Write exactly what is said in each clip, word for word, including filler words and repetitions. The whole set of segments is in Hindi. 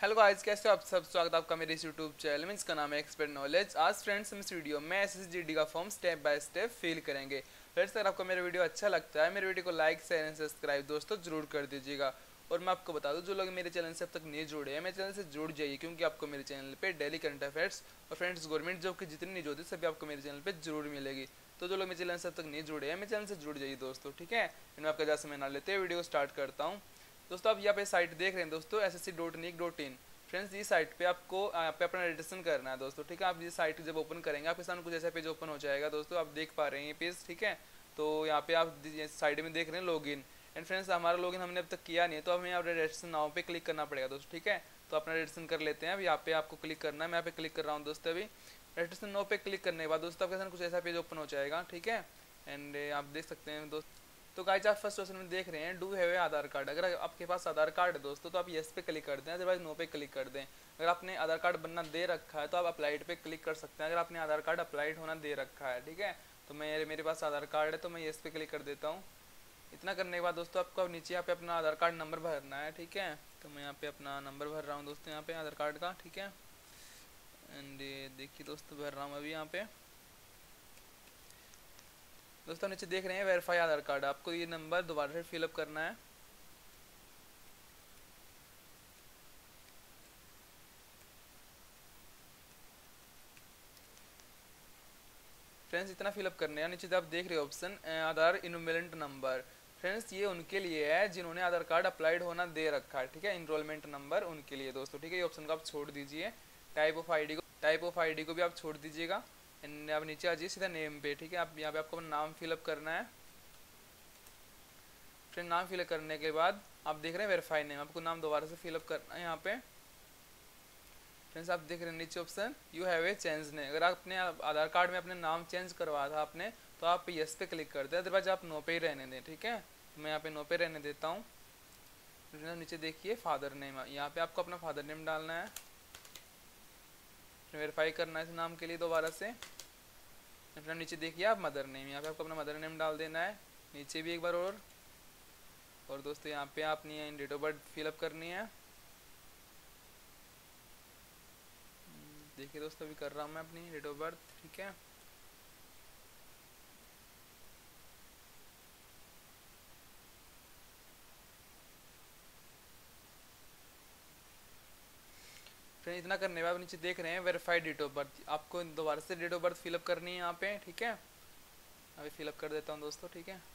हेलो गाइस, कैसे हो आप सब। स्वागत है आपका मेरे इस यूट्यूब चैनल में, इसका नाम है एक्सपर्ट नॉलेज। आज फ्रेंड्स हम इस वीडियो में एसएसजीडी का form step by step fill करेंगे। फ्रेंड्स अगर आपको मेरा वीडियो अच्छा लगता है, मेरे वीडियो को लाइक शेयर एंड सब्सक्राइब दोस्तों जरूर कर दीजिएगा। और मैं आपको बता दूं, जो लोग मेरे चैनल से अब तक नहीं जुड़े हैं, मेरे चैनल से जुड़ जाइए, क्योंकि आपको मेरे चैनल पे डेली करंट अफेयर्स और फ्रेंड्स गवर्नमेंट जॉब की जितनी न्यूज होती है सभी आपको मेरे चैनल पे जरूर मिलेगी। तो जो लोग मेरे चैनल से अब तक नहीं जुड़े हैं, मेरे चैनल से जुड़ जाइए दोस्तों, ठीक है। मैं आपका ज़्यादा समय ना लेते हुए वीडियो को स्टार्ट करता हूँ। दोस्तों आप यहाँ पे साइट देख रहे हैं दोस्तों, S S C dot nic dot in. Friends इस साइट पे आपको यहाँ पे अपना रजिस्ट्रेशन करना है दोस्तों, ठीक है। आप ये साइट जब ओपन करेंगे आपके सामने कुछ ऐसा पेज ओपन हो जाएगा दोस्तों, आप देख पा रहे हैं ये पेज, ठीक है। तो यहाँ पे आप साइड में देख रहे हैं लॉगिन। एंड फ्रेंड्स हमारा लॉगिन हमने अब तक किया नहीं है, तो हमें यहाँ रजिस्ट्रेशन नाउ पे क्लिक करना पड़ेगा दोस्तों, ठीक है। तो अपना रजिस्ट्रेशन कर लेते हैं। अब यहाँ पे आपको क्लिक करना है, मैं यहाँ पे क्लिक कर रहा हूँ दोस्तों। अभी रजिस्ट्रेशन नाउ पे क्लिक करने के बाद दोस्तों आपके सामने कुछ ऐसा पेज ओपन हो जाएगा, ठीक है। एंड आप देख सकते हैं दोस्त। तो गाइस आप फर्स्ट क्वेश्चन में देख रहे हैं, do have a Aadhaar card. अगर आपके पास आधार कार्ड है दोस्तों तो आप यस पे क्लिक कर दें, अदरवाइज नो पे क्लिक कर दें। अगर आपने आधार कार्ड बनना दे रखा है तो आप अप्लाइड पे क्लिक कर सकते हैं, अगर आपने आधार कार्ड अप्लाइड होना दे रखा है, ठीक है। तो मैं मेरे पास आधार कार्ड है तो मैं यस पे क्लिक कर देता हूँ। इतना करने के बाद दोस्तों आपको नीचे यहाँ पे अपना आधार कार्ड नंबर भरना है, ठीक है। तो मैं यहाँ पे अपना नंबर भर रहा हूँ दोस्तों यहाँ पे आधार कार्ड का, ठीक है। एंड देखिए दोस्तों भर रहा हूँ अभी यहाँ पे। दोस्तों नीचे देख रहे हैं वेरीफाई आधार कार्ड, आपको ये नंबर दोबारा से फिलअप करना है। फ्रेंड्स इतना फिलअप करने हैं। नीचे आप देख रहे हो option Aadhaar enrolment number. Friends ये उनके लिए है जिन्होंने आधार कार्ड अप्लाइड होना दे रखा है, ठीक है। इनरोलमेंट नंबर उनके लिए दोस्तों, ठीक है। ये ऑप्शन को आप छोड़ दीजिए। टाइप ऑफ आईडी को टाइप ऑफ आईडी को भी आप छोड़ दीजिएगा। एंड आप नीचे आ जाइए सीधा नेम पे, ठीक है। आप यहाँ पे आपको अपना नाम फिलअप करना है। फिर नाम फिलअप करने के बाद आप देख रहे हैं वेरीफाई नेम, आपको नाम दोबारा से फिलअप करना है यहाँ पे। फ्रेंड्स आप देख रहे हैं नीचे option you have a change ने। अगर आपने आधार कार्ड में अपने नाम चेंज करवाया था आपने, तो आप यस पे क्लिक कर दें, अदरवाइज आप नो पे ही रहने दें, ठीक है। तो मैं यहाँ पे नो पे रहने देता हूँ। नीचे देखिए फादर नेम, यहाँ पे आपको अपना फादर नेम डालना है, वेरीफाई करना है इस नाम के लिए दोबारा से। फिर नीचे देखिए आप मदर नेम, यहाँ पे आपको अपना मदर नेम डाल देना है। नीचे भी एक बार और और दोस्तों यहाँ पे आपने डेट ऑफ बर्थ फिलअप करनी है। देखिए दोस्तों अभी कर रहा हूँ मैं अपनी डेट ऑफ बर्थ, ठीक है। फिर इतना करने के बाद नीचे देख रहे हैं वेरीफाइड डेट ऑफ बर्थ, आपको दोबारा से डेट ऑफ बर्थ फिलअप करनी है यहाँ पे, ठीक है। अभी फिलअप कर देता हूँ दोस्तों, ठीक है।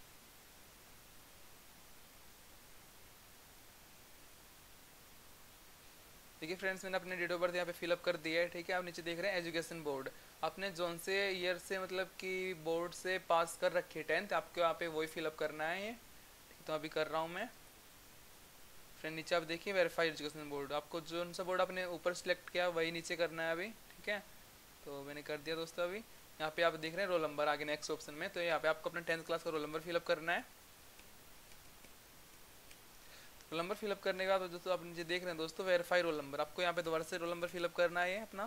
देखिए फ्रेंड्स मैंने अपने डेट ऑफ बर्थ यहाँ पे फिलअप कर दिया है, ठीक है। आप नीचे देख रहे हैं एजुकेशन बोर्ड, आपने जोन से ईयर से मतलब कि बोर्ड से पास कर रखी है टेंथ, आपको यहाँ पे वही फिलअप करना है ये, ठीक। तो अभी कर रहा हूँ मैं। फ्रेंड नीचे आप देखिए वेरीफाइड एजुकेशन बोर्ड, आपको जो सा बोर्ड आपने ऊपर सेलेक्ट किया वही नीचे करना है अभी, ठीक है। तो मैंने कर दिया दोस्तों। अभी यहाँ पे आप देख रहे हैं रोल नंबर आगे नेक्स्ट ऑप्शन में, तो यहाँ पे आपको अपना टेंथ क्लास का रोल नंबर फिलअप करना है। रोल नंबर फिलअप करने के बाद दोस्तों आप नीचे देख रहे हैं दोस्तों वेरीफाई रोल नंबर, आपको यहाँ पे दोबारा से रोल नंबर फिलअप करना है अपना।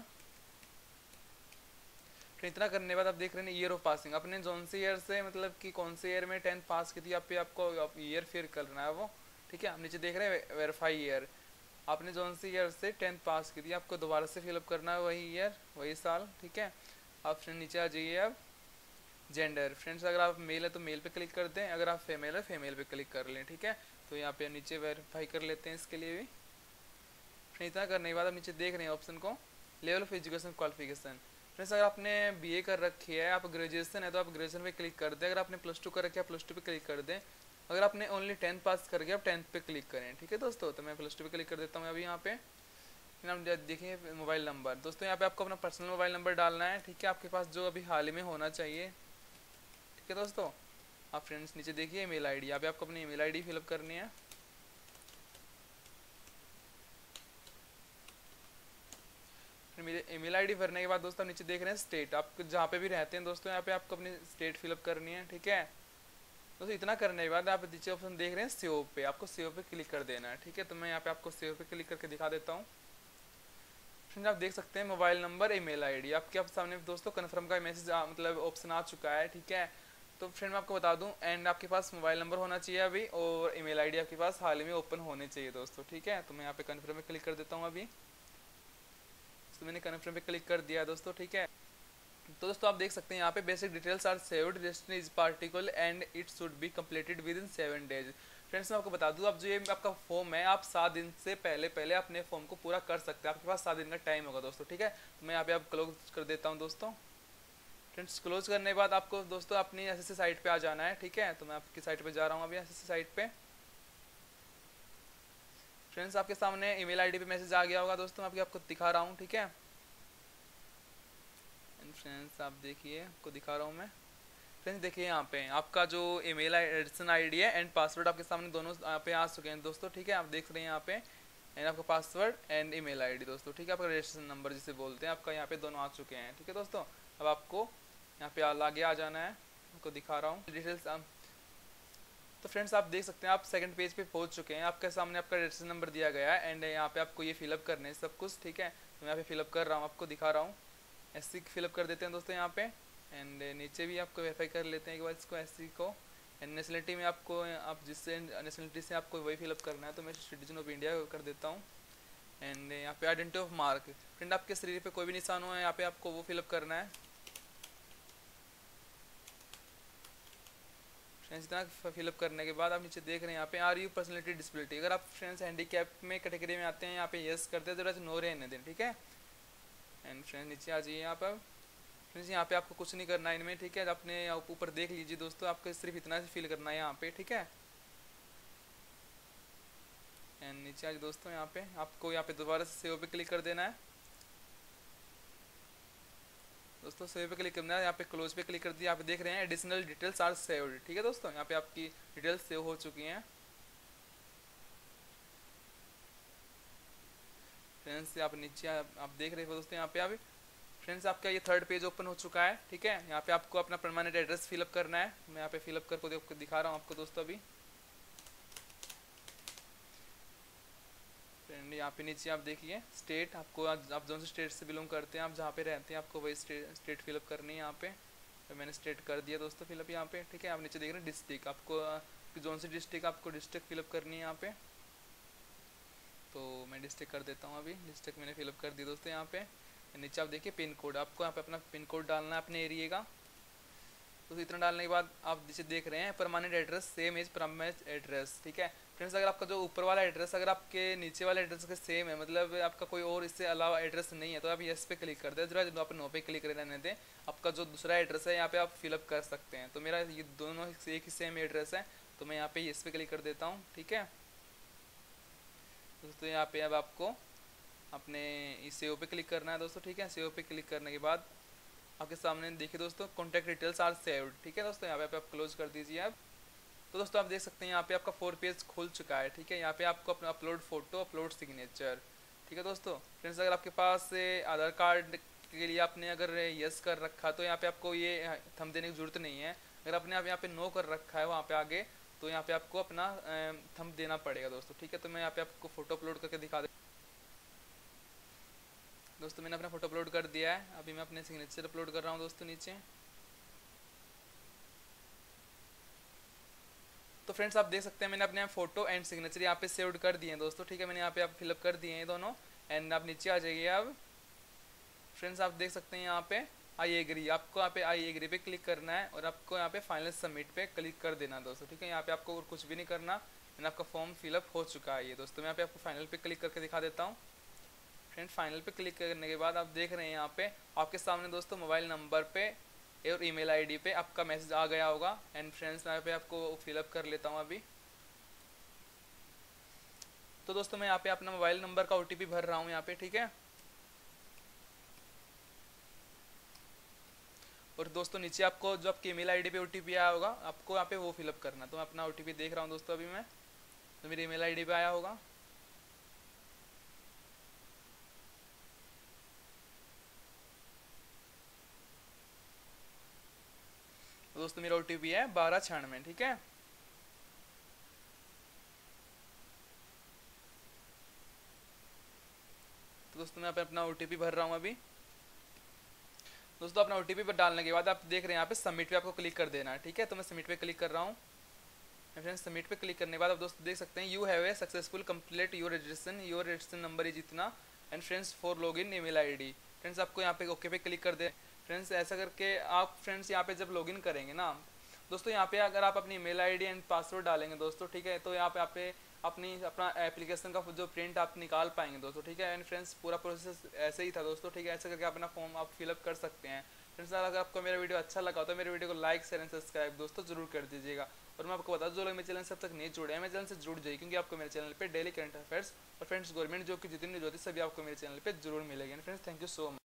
फिर इतना करने के बाद आप देख रहे हैं ईयर ऑफ पासिंग, अपने जोन से ईयर से मतलब कि कौन से ईयर में टेंथ पास की थी, आप पे आपको ईयर फिर करना है वो, ठीक है। आप नीचे देख रहे हैं वेरीफाई ईयर, आपने जोन से ईयर से टेंथ पास की थी, आपको दोबारा से फिलअप करना है वही ईयर वही साल, ठीक है। आप फिर नीचे आ जाइए। अब जेंडर, फ्रेंड्स अगर आप मेल है तो मेल पे क्लिक कर दें, अगर आप फीमेल है फीमेल पे क्लिक कर लें, ठीक है। तो यहाँ पे नीचे वेरीफाई कर लेते हैं इसके लिए भी। फिर इतना करने के बाद आप नीचे देख रहे हैं ऑप्शन को level of education qualification. Friends अगर आपने बीए कर रखी है, आप ग्रेजुएशन है तो आप ग्रेजुएशन पे क्लिक कर दें, अगर आपने प्लस टू कर रखी है प्लस टू पे क्लिक कर दें, अगर आपने ओनली टेंथ पास करके आप टेंथ पे क्लिक करें, ठीक है दोस्तों। तो मैं प्लस टू पे क्लिक कर देता हूँ अभी यहाँ पे। हम देखिए मोबाइल नंबर, दोस्तों यहाँ पे आपको अपना पर्सनल मोबाइल नंबर डालना है, ठीक है। आपके पास जो अभी हाल ही में होना चाहिए, ठीक है दोस्तों। आप फ्रेंड्स नीचे देखिए ईमेल आईडी, यहाँ पे आपको अपनी ईमेल आईडी फिलअप करनी है। मेरे ईमेल आईडी भरने के बाद दोस्तों नीचे देख रहे हैं स्टेट, आप जहाँ पे भी रहते हैं दोस्तों यहाँ पे आपको अपनी स्टेट फिलअप करनी है, ठीक है। दोस्तों इतना करने के बाद आप नीचे ऑप्शन देख रहे हैं सेव पे, आपको सेव पे क्लिक कर देना है, ठीक है। तो मैं यहाँ पे आपको सेव पे क्लिक करके दिखा देता हूँ। फ्रेंड्स आप देख सकते हैं मोबाइल नंबर ईमेल आईडी आपके आप सामने दोस्तों कन्फर्म का मैसेज मतलब ऑप्शन आ चुका है, ठीक है। तो फ्रेंड मैं आपको बता दूं, एंड आपके पास मोबाइल नंबर होना चाहिए अभी, और ईमेल आईडी आपके पास हाल ही में ओपन होने चाहिए दोस्तों, ठीक है। तो मैं यहाँ पे कन्फर्म पे क्लिक कर देता हूँ अभी। तो मैंने कन्फर्म पे क्लिक कर दिया दोस्तों, ठीक है। तो दोस्तों आप देख सकते हैं यहाँ पे basic details are saved, registration is partial and it should be completed within seven days. Friends मैं आपको बता दूँ, अब जो ये आपका फॉर्म है, आप सात दिन से पहले पहले अपने फॉर्म को पूरा कर सकते हैं, आपके पास सात दिन का टाइम होगा दोस्तों, ठीक है। तो मैं यहाँ पे आप क्लोज कर देता हूँ दोस्तों। फ्रेंड्स क्लोज करने के बाद आपको दोस्तों अपनी एसएससी साइट पे आ जाना है, ठीक है। तो मैं आपकी साइट पे जा रहा हूँ अभी, एसएससी साइट पे। फ्रेंड्स आपके सामने ईमेल आईडी पे मैसेज आ गया होगा दोस्तों, मैं आपको आपको दिखा रहा हूँ, ठीक है। फ्रेंड्स आप देखिए, आपको दिखा रहा हूँ मैं। फ्रेंड्स देखिए यहाँ पे आपका जो ईमेल रजिस्ट्रेशन आईडी है एंड पासवर्ड आपके सामने दोनों यहाँ पे आ चुके हैं दोस्तों, ठीक है। आप देख रहे हैं यहाँ पे, एंड आपका पासवर्ड एंड ईमेल आईडी दोस्तों, ठीक है। आपका रजिस्ट्रेशन नंबर जिसे बोलते हैं, आपका यहाँ पे दोनों आ चुके हैं, ठीक है दोस्तों। अब आपको यहाँ पे आगे आ जाना है, आपको दिखा रहा हूँ डिटेल्स। तो फ्रेंड्स आप देख सकते हैं, आप सेकंड पेज पे पहुंच चुके हैं, आपके सामने आपका रजिस्ट्रेशन नंबर दिया गया है, एंड यहाँ पे आपको ये फिलअप करने हैं सब कुछ, ठीक है। तो मैं यहाँ पे फिलअप कर रहा हूँ, आपको दिखा रहा हूँ। एस सी फिलअप कर देते हैं दोस्तों यहाँ पे, एंड नीचे भी आपको वेरीफाई कर लेते हैं एक बार इसको, एस सी को। एंड नेशनलिटी में आपको, आप जिससे नेशनलिटी से आपको वही फिलअप करना है, तो मैं सिटीजन ऑफ इंडिया कर देता हूँ। एंड यहाँ पे आइडेंटिटी ऑफ मार्क, फ्रेंड आपके शरीर पे कोई भी निशान हो, यहाँ पे आपको वो फिलअप करना है। फ्रेंड्स इतना फिलअप करने के बाद आप नीचे देख रहे हैं यहाँ पे, आर यू पर्सनलिटी डिसेबिलिटी, अगर आप फ्रेंड्स हैंडीकैप में कैटेगरी में आते हैं, यहाँ पे यस करते हैं, तो नो रहने दें, ठीक है। एंड फ्रेंड्स नीचे आ जाइए यहाँ पर। फ्रेंड्स यहाँ पे आपको कुछ नहीं करना है इनमें, ठीक है। अपने ऊपर देख लीजिए दोस्तों, आपको सिर्फ इतना से फिल करना है यहाँ पे, ठीक है। एंड नीचे आज दोस्तों यहाँ पे आपको यहाँ पे दोबारा से सेव पे क्लिक कर देना है दोस्तों। सेव पे क्लिक करना है, यहाँ पे क्लोज पे क्लिक कर दिया। आप देख रहे हैं एडिशनल डिटेल्स आर सेव्ड, ठीक है दोस्तों। यहाँ पे आपकी डिटेल्स सेव हो चुकी हैं। फ्रेंड्स आप नीचे आप, आप देख रहे हो दोस्तों यहाँ पे आप फ्रेंड्स आपका ये थर्ड पेज ओपन हो चुका है, ठीक है। यहाँ पे आपको अपना परमानेंट एड्रेस फिलअप करना है, मैं यहाँ पे फिलअप करके दिखा रहा हूँ आपको दोस्तों अभी। फ्रेंड यहाँ पे नीचे आप देखिए स्टेट, आपको आप जो से स्टेट से बिलोंग करते हैं, आप जहाँ पे रहते हैं, आपको वही स्टेट स्टेट फिलअप करनी है यहाँ पे। तो मैंने स्टेट कर दिया दोस्तों फिलअप यहाँ पे, ठीक है। आप नीचे देख रहे हैं डिस्ट्रिक्ट, आपको जोन सी डिस्ट्रिक्ट आपको डिस्ट्रिक्ट फिलअप करनी है यहाँ पे। तो मैं डिस्ट्रिक्ट कर देता हूँ अभी, डिस्ट्रिक्ट मैंने फिलअप कर दी दोस्तों यहाँ पे। नीचे आप देखिए पिन कोड, आपको यहाँ पे अपना पिन कोड डालना है अपने एरिया का। तो इतना डालने के बाद आप जिसे देख रहे हैं permanent address same as permanent address, ठीक है। फ्रेंड्स अगर आपका जो ऊपर वाला एड्रेस अगर आपके नीचे वाले एड्रेस के सेम है, मतलब आपका कोई और इससे अलावा एड्रेस नहीं है, तो आप यस पे क्लिक कर दें, जरा आप नो पे क्लिक रहने दें। आपका जो दूसरा एड्रेस है यहाँ पे आप फिलअप कर सकते हैं। तो मेरा ये दोनों एक ही सेम एड्रेस है, तो मैं यहाँ पे यस पे क्लिक कर देता हूँ, ठीक है दोस्तों। यहाँ पे अब आपको अपने इस सेव पे क्लिक करना है दोस्तों, ठीक है। सेव पे क्लिक करने के बाद आपके सामने देखिए दोस्तों कॉन्टैक्ट डिटेल्स आर सेव्ड, ठीक है दोस्तों। यहाँ पे आप क्लोज कर दीजिए आप। तो दोस्तों आप देख सकते हैं यहाँ पे आपका फोर पेज खुल चुका है, ठीक है। यहाँ पे आपको अपना अपलोड फोटो, अपलोड सिग्नेचर, ठीक है दोस्तों। फ्रेंड्स अगर आपके पास आधार कार्ड के लिए आपने अगर यस कर रखा, तो यहाँ पे आपको ये थंब देने की जरूरत नहीं है। अगर आपने आप यहाँ पे नो कर रखा है वहाँ पे आगे, तो यहाँ पे आपको अपना थंब देना पड़ेगा दोस्तों, ठीक है। तो मैं यहाँ पे आपको फोटो अपलोड करके दिखा दे दोस्तों। मैंने अपना फोटो अपलोड कर दिया है, अभी मैं अपने सिग्नेचर अपलोड कर रहा हूँ दोस्तों नीचे। तो फ्रेंड्स आप देख सकते हैं मैंने अपने फोटो एंड सिग्नेचर यहाँ पे सेव्ड कर दिए हैं दोस्तों, ठीक है। मैंने यहाँ पे आप फिलअप कर दिए हैं दोनों। एंड आप नीचे आ जाइए अब। फ्रेंड्स आप देख सकते हैं यहाँ पे आई एग्री, आपको यहाँ पे आई एग्री पे क्लिक करना है, और आपको यहाँ पे फाइनल सबमिट पे क्लिक कर देना दोस्तों, ठीक है। यहाँ पे आपको और कुछ भी नहीं करना, एंड आपका फॉर्म फिलअप हो चुका है ये दोस्तों। मैं यहाँ पे आपको फाइनल पे क्लिक करके दिखा देता हूँ। फ्रेंड फाइनल पे क्लिक करने के बाद आप देख रहे हैं यहाँ पे आपके सामने दोस्तों मोबाइल नंबर पे और ईमेल आईडी पे आपका मैसेज आ गया होगा। एंड फ्रेंड्स यहाँ पे आपको फिलअप कर लेता हूँ अभी। तो दोस्तों मैं यहाँ पे अपना मोबाइल नंबर का ओटीपी भर रहा हूँ यहाँ पे, ठीक है। और दोस्तों नीचे आपको जो आपकी ईमेल आईडी पे ओटीपी आया होगा, आपको यहाँ पे वो फिलअप करना। तो मैं अपना ओटीपी देख रहा हूँ दोस्तों अभी मैं, तो मेरी ईमेल आईडी पे आया होगा। तो दोस्तों मेरा ओटीपी है बारह छियानवे, ठीक है। तो दोस्तों मैं यहाँ पे अपना ओटीपी भर रहा हूँ अभी। दोस्तों अपना ओटीपी पर डालने के बाद आप देख रहे हैं यहाँ पे सबमिट पे आपको क्लिक कर देना है, ठीक है। तो मैं सबमिट पे क्लिक कर रहा हूँ। फ्रेंड्स सबमिट पे क्लिक करने के बाद आप दोस्तों देख सकते हैं you have a successful complete your registration, your registration number is इतना and friends for log in email I D. Friends आपको यहाँ पे ओके पे क्लिक कर दे। फ्रेंड्स ऐसा करके आप फ्रेंड्स यहाँ पे जब लॉगिन करेंगे ना दोस्तों, यहाँ पे अगर आप अपनी ईमेल आईडी एंड पासवर्ड डालेंगे दोस्तों, ठीक है, तो यहाँ पे आप पे अपनी अपना एप्लीकेशन का जो प्रिंट आप निकाल पाएंगे दोस्तों, ठीक है। एंड फ्रेंड्स पूरा प्रोसेस ऐसे ही था दोस्तों, ठीक है। ऐसे करके अपना फॉर्म आप फिलअप कर सकते हैं। फ्रेंड्स अगर आपको मेरा वीडियो अच्छा लगा तो मेरे वीडियो को लाइक शेयर एंड सब्सक्राइब दोस्तों जरूर कर दीजिएगा। और मैं आपको बता दूं जो लोग मेरे चैनल से अब तक नहीं जुड़े हैं, मेरे चैनल से जुड़ जाइए, क्योंकि आपको मेरे चैनल पे डेली करंट अफेयर्स और फ्रेंड्स गवर्नमेंट जॉब की जितनी न्यूज़ होती है सभी आपको मेरे चैनल पे जरूर मिलेगी। Friends thank you so much.